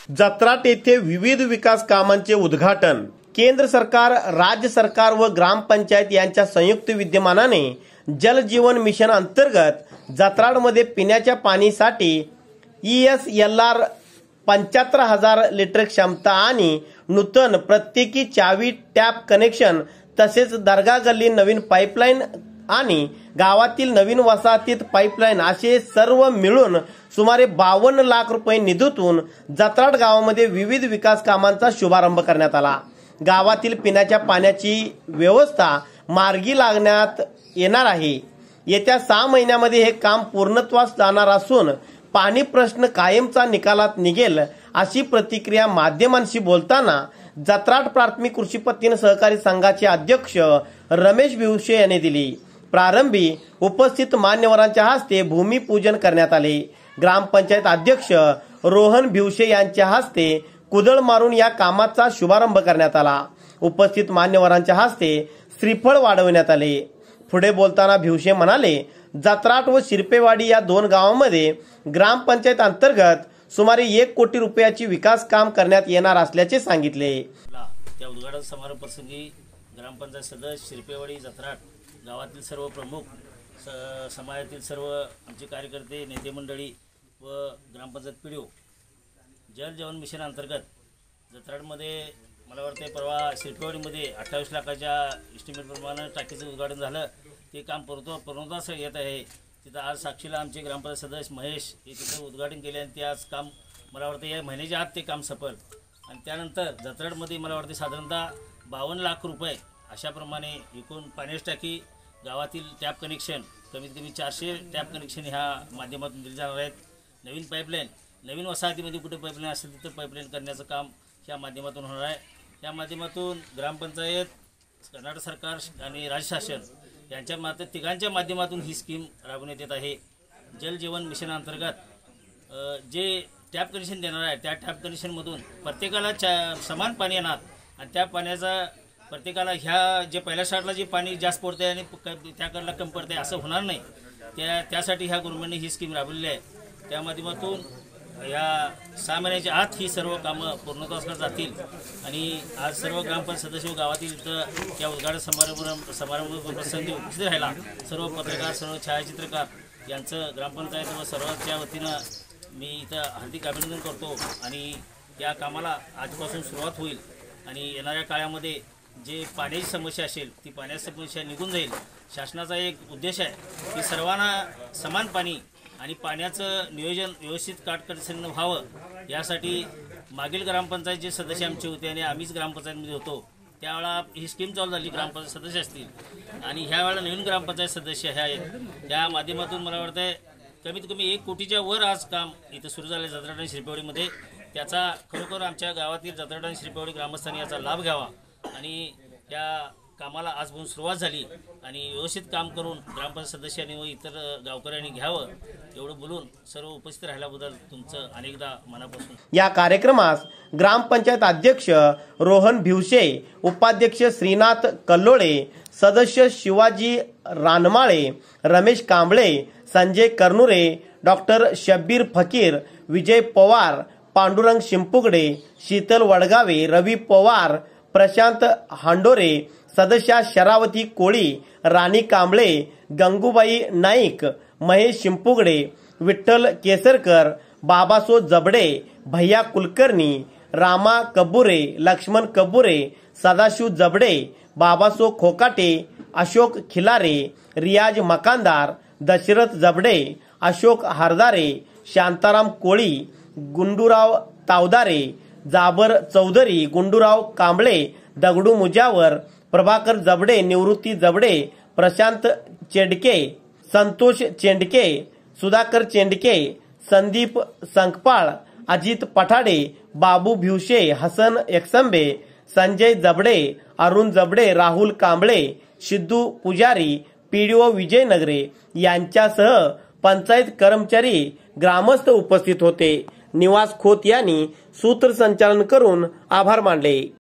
जत्राट येथे विविध विकास कामांचे उद्घाटन। केंद्र सरकार, राज्य सरकार व ग्रामपंचायत यांच्या संयुक्त विद्यमानाने जल जीवन मिशन अंतर्गत जत्राटमध्ये पिण्याच्या पाणीसाठी ESLR 75,000 लिटर क्षमता आणि नूतन प्रत्येकी 24 टॅप कनेक्शन तसेच दर्गा गल्ली नवीन पाईपलाईन आणि गावातील नवीन वसाहतीत पाईपलाईन असे सर्व मिळून सुमारे 52 लाख रुपये निधीतून जत्राट गावामध्ये विविध विकास कामांचा शुभारंभ करण्यात आला। गावातील पिण्याच्या पाण्याची व्यवस्था मार्गी लागण्यात येणार आहे। येत्या 6 महिन्यामध्ये हे काम पूर्णत्वास जाणार असून पाणी प्रश्न कायमचा निकालात निघेल अशी प्रतिक्रिया माध्यमांशी बोलताना जत्राट प्राथमिक कृषी पत्ती सहकारी संघाचे अध्यक्ष रमेश भिवशे यांनी दिली। प्रारंभी उपस्थित मान्यवरांच्या हस्ते भूमिपूजन करण्यात आले। ग्रामपंचायत अध्यक्ष रोहन भिवशे यांच्या हस्ते कुदळ मारून या कामाचा शुभारंभ करण्यात आला। उपस्थित मान्यवरांच्या हस्ते श्रीफळ वाढवण्यात आले। पुढे बोलताना भिवशे म्हणाले, जत्राट व शिरपेवाडी या 2 गावांमध्ये ग्रामपंचायत अंतर्गत सुमारे 1 कोटी रुपयाची विकास काम करण्यात येणार असल्याचे सांगितले। त्या उद्घाटन समारंभ प्रसंगी ग्रामपंचायत सदस्य शिरपेवाडी जत्राट गावातील सर्व प्रमुख समाजातील सर्व आमचे कार्यकर्ते, नेते मंडळी व ग्रामपंचायत PDO जल जीवन मिशन अंतर्गत जत्राटमध्ये मला वाटते परवा शिरपेवाडीमध्ये 28 लाखाच्या एस्टिमेटप्रमाणे टाकीचं उद्घाटन झालं। ते काम पूर्णत्वास येत आहे। तिथं आज साक्षीला आमचे ग्रामपंचायत सदस्य महेश हे तिथं उद्घाटन केले आणि ते आज काम मला वाटतं या महिन्याच्या आत ते काम सफल। आणि त्यानंतर जत्राटमध्ये मला वाटते साधारणतः 52 लाख रुपये अशाप्रमाणे एकूण पाण्याची टाकी, गावातील टॅप कनेक्शन कमीत कमी 400 टॅप कनेक्शन ह्या माध्यमातून दिले जाणार आहेत। नवीन पाईपलाईन, नवीन वसाहतीमध्ये कुठे पाईपलाईन असेल तिथं पाईपलाईन करण्याचं काम ह्या माध्यमातून होणार आहे। या माध्यमातून ग्रामपंचायत, कर्नाटक सरकार आणि राज्य शासन यांच्या तिघांच्या माध्यमातून ही स्कीम राबवण्यात येत आहे। जल जीवन मिशन अंतर्गत जे टॅप कनेक्शन देणार आहे त्या टॅप कनेक्शनमधून प्रत्येकाला समान पाणी येणार आणि त्या पाण्याचा प्रत्येकाला ह्या जे पहिल्या स्टार्टला जे पाणी जास्त पडते आणि त्याकडला कमी पडते असं होणार नाही। त्यासाठी ह्या गव्हर्नमेंटने ही स्कीम राबवलेली आहे। त्या माध्यमातून या 6 महिन्याच्या आत ही सर्व कामं पूर्णत्वास जातील आणि आज सर्व ग्रामपंचायत सदस्य गावातील इथं त्या उद्घाटन समारंभ प्रसंगी उपस्थित राहिला। सर्व पत्रकार, सर्व छायाचित्रकार यांचं ग्रामपंचायत व सर्वांच्या वतीनं मी इथं हार्दिक अभिनंदन करतो आणि या कामाला आजपासून सुरुवात होईल आणि येणाऱ्या काळामध्ये जे पाण्याची समस्या असेल ती पाण्याची समस्या निघून जाईल। शासनाचा एक उद्देश आहे की सर्वांना समान पाणी आणि पाण्याचं नियोजन व्यवस्थित काटकसरीनं व्हावं। यासाठी मागील ग्रामपंचायतचे सदस्य आमचे होते आणि आम्हीच ग्रामपंचायतमध्ये होतो त्यावेळेला ही स्कीम चालू झाली, ग्रामपंचायत सदस्य असतील आणि ह्या वेळेला नवीन ग्रामपंचायत सदस्य हे आहेत। त्या माध्यमातून मला वाटतं कमीत कमी 1 कोटीच्या वर आज काम इथं सुरू झालं आहे जत्राट आणि शिरपेवाडीमध्ये। त्याचा खरोखर आमच्या गावातील जत्राट आणि शिरपेवाडी ग्रामस्थांनी याचा लाभ घ्यावा आणि या कामाला आजपासून सुरुवात झाली आणि व्यवस्थित काम करून ग्रामपंचायत सदस्यांनी व इतर गावकऱ्यांनी घ्यावं एवढं बोलून सर्व उपस्थित राहिल्याबद्दल तुमचं अनेकदा मनापासून। या कार्यक्रमास ग्रामपंचायत अध्यक्ष रोहन भिवशे, उपाध्यक्ष श्रीनाथ कल्लोळे, सदस्य शिवाजी रानमाळे, रमेश कांबळे, संजय कर्नुरे, डॉक्टर शब्बीर फकीर, विजय पवार, पांडुरंग शिंपुगडे, शीतल वडगावे, रवी पवार, प्रशांत हांडोरे, सदस्या शरावती कोळी, राणी कांबळे, गंगूबाई नाईक, महेश शिंपुगडे, विठ्ठल केसरकर, बाबासो जबडे, भैया कुलकर्णी, रामा कबुरे, लक्ष्मण कबुरे, सदाशिव जबडे, बाबासो खोकाटे, अशोक खिलारे, रियाज मकानदार, दशरथ जबडे, अशोक हरदारे, शांताराम कोळी, गुंडूराव तावदारे, जाबर चौधरी, गुंडूराव कांबळे, दगडू मुजावर, प्रभाकर जबडे, निवृत्ती जबडे, प्रशांत चेंडके, संतोष चेंडके, सुधाकर चेंडके, संदीप संकपाळ, अजित पठाडे, बाबू भिवशे, हसन एकसंबे, संजय जबडे, अरुण जबडे, राहुल कांबळे, सिद्धू पुजारी, PDO विजय नगरे यांच्यासह पंचायत कर्मचारी, ग्रामस्थ उपस्थित होते। निवास खोत यांनी सूत्रसंचालन करून आभार मानले।